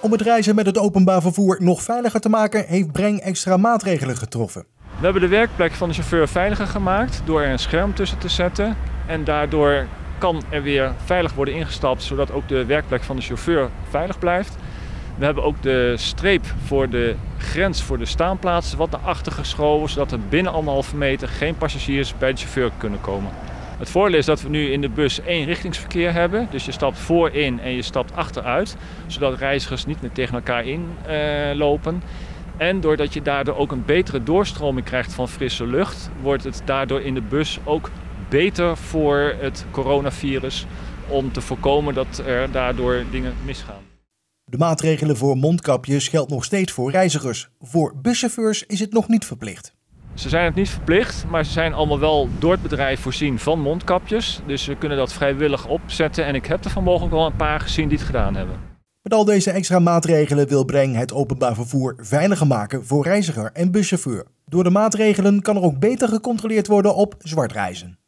Om het reizen met het openbaar vervoer nog veiliger te maken, heeft Breng extra maatregelen getroffen. We hebben de werkplek van de chauffeur veiliger gemaakt door er een scherm tussen te zetten. En daardoor kan er weer veilig worden ingestapt, zodat ook de werkplek van de chauffeur veilig blijft. We hebben ook de streep voor de grens voor de staanplaatsen wat naar achter geschoven, zodat er binnen 1,5 meter geen passagiers bij de chauffeur kunnen komen. Het voordeel is dat we nu in de bus eenrichtingsverkeer hebben. Dus je stapt voorin en je stapt achteruit, zodat reizigers niet meer tegen elkaar inlopen. En doordat je daardoor ook een betere doorstroming krijgt van frisse lucht, wordt het daardoor in de bus ook beter voor het coronavirus om te voorkomen dat er daardoor dingen misgaan. De maatregelen voor mondkapjes geldt nog steeds voor reizigers. Voor buschauffeurs is het nog niet verplicht. Ze zijn het niet verplicht, maar ze zijn allemaal wel door het bedrijf voorzien van mondkapjes. Dus ze kunnen dat vrijwillig opzetten en ik heb er vanmorgen wel een paar gezien die het gedaan hebben. Met al deze extra maatregelen wil Breng het openbaar vervoer veiliger maken voor reiziger en buschauffeur. Door de maatregelen kan er ook beter gecontroleerd worden op zwart reizen.